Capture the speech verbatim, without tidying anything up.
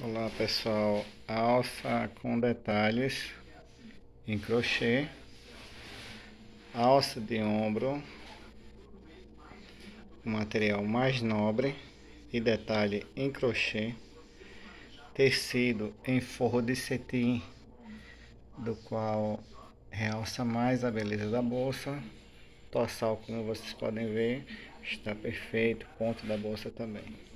Olá pessoal, alça com detalhes em crochê, alça de ombro, material mais nobre e detalhe em crochê, tecido em forro de cetim, do qual realça mais a beleza da bolsa. Torsal, como vocês podem ver, está perfeito, ponto da bolsa também.